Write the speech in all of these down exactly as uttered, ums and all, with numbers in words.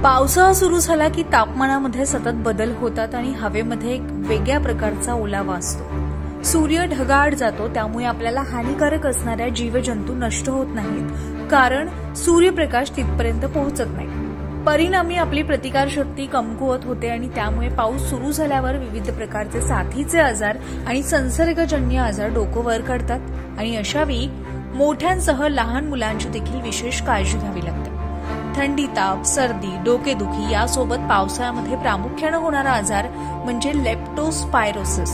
पावसाळा सुरू झाला की तापमानामध्ये सतत बदल होतात आणि हवेमध्ये एक वेगळ्या प्रकारचा ओलावा असतो। सूर्य ढगाआड जातो, त्यामुळे आपल्याला हानिकारक असणाऱ्या जीवजंतू नष्ट होत नाहीत, कारण सूर्यप्रकाश तिथपर्यंत पोहोचत नाही। परिणामी आपली प्रतिकारशक्ती कमकुवत होते आणि त्यामुळे पाऊस सुरू झाल्यावर विविध प्रकारचे साथीचे आजार आणि संसर्गजन्य आजार डोकं वर काढतात आणि अशावेळी मोठ्यांसह लहान मुलांची देखील विशेष काळजी घ्यावी लागते। थंडी, ताप, सर्दी, डोकेदुखी यासोबत पावसाळ्यामध्ये प्रामुख्याने होणारा आजार म्हणजे लेप्टोस्पायरोसिस।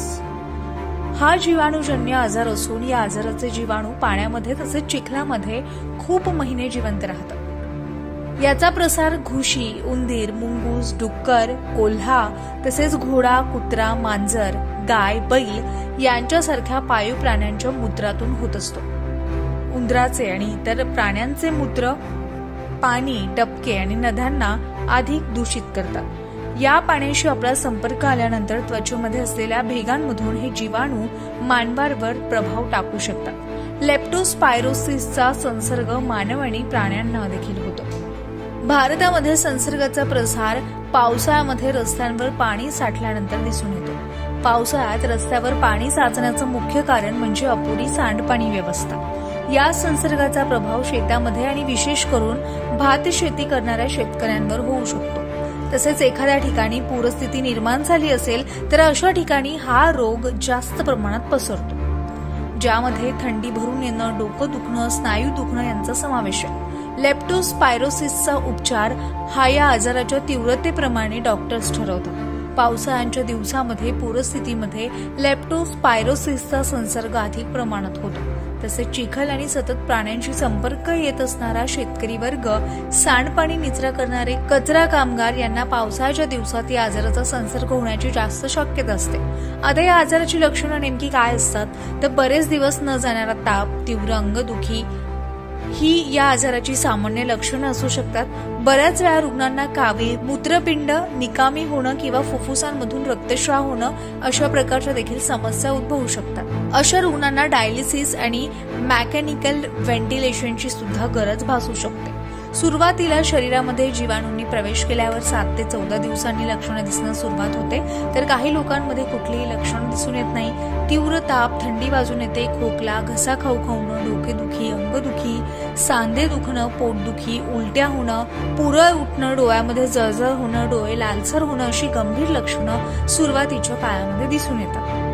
हा जीवाणूजन्य आजार असून या आजाराचे जीवाणू पाण्यामध्ये तसेच चिखलामध्ये खूप महिने जिवंत राहतात। याचा प्रसार घुशी, उंदीर, मुंगूस, डुक्कर, कोल्हा तसेच घोडा, कुत्रा, मांजर, गाय, बैल यांच्यासारख्या पाळीव प्राण्यांच्या मूत्रातून होत असतो। उंदराचे आणि इतर प्राण्यांचे मूत्र पाणी, डबके आणि नद्यांना अधिक दूषित करतात। या पाण्याशी आपला संपर्क आल्यानंतर त्वचेमध्ये असलेल्या भेगांमधून हे जीवाणू मानवावर प्रभाव टाकू शकतात। लेप्टोस्पायरोसिसचा संसर्ग मानव आणि प्राण्यांना देखील होतो। भारतामध्ये संसर्गाचा प्रसार पावसाळ्यामध्ये रस्त्यांवर पाणी साठल्यानंतर दिसून येतो। पावसाळ्यात रस्त्यावर पाणी साचण्याचं मुख्य कारण म्हणजे अपुरी सांडपाणी व्यवस्था। या संसर्गाचा प्रभाव शेतामध्ये आणि विशेष करून भात शेती करणाऱ्या शेतकऱ्यांवर होऊ शकतो। तसेच एखाद्या ठिकाणी पूरस्थिती निर्माण झाली असेल तर अशा ठिकाणी हा रोग जास्त प्रमाणात पसरतो, ज्यामध्ये थंडी भरून येणं, डोकं दुखणं, स्नायू दुखणं यांचा समावेश आहे। लेप्टोस्पायरोसिसचा उपचार हा या आजाराच्या तीव्रतेप्रमाणे डॉक्टर्स ठरवतात। पावसाळ्याच्या दिवसामध्ये पूरस्थितीमध्ये लेप्टोस्पायरोसिसचा संसर्ग अधिक प्रमाणात होतो। तसेच चिखल आणि सतत प्राण्यांशी संपर्क येत असणारा शेतकरी वर्ग, सांडपाणी निचरा करणारे कचरा कामगार यांना पावसाळ्याच्या दिवसात या आजाराचा संसर्ग होण्याची जास्त शक्यता असते। आता या आजाराची लक्षणं नेमकी काय असतात तर बरेच दिवस न जाणारा ताप, तीव्र अंगदुखी ही या आजाराची सामान्य लक्षणं असू शकतात। बऱ्याच वेळा रुग्णांना कावीळ, मूत्रपिंड निकामी होणं किंवा फुफ्फुसांमधून रक्तस्राव होणं अशा प्रकारच्या देखील समस्या उद्भवू शकतात। अशा रुग्णांना डायलिसिस आणि मेकॅनिकल व्हेंटिलेशनची सुद्धा गरज भासू शकते। सुरुवातीला शरीरामध्ये जीवाणूंनी प्रवेश केल्यावर सात ते चौदा दिवसांनी लक्षणं दिसणं सुरुवात होते, तर काही लोकांमध्ये कुठलीही लक्षणं दिसून येत नाही। तीव्र ताप, थंडी वाजून येते, खोकला, घसा खवखवणं, डोकेदुखी, अंगदुखी, सांधे दुखणं, पोटदुखी, उलट्या होणं, पुरळ उठणं, डोळ्यामध्ये जळजळ होणं, डोळे लालसर होणं अशी गंभीर लक्षणं सुरुवातीच्या काळामध्ये दिसून येतात।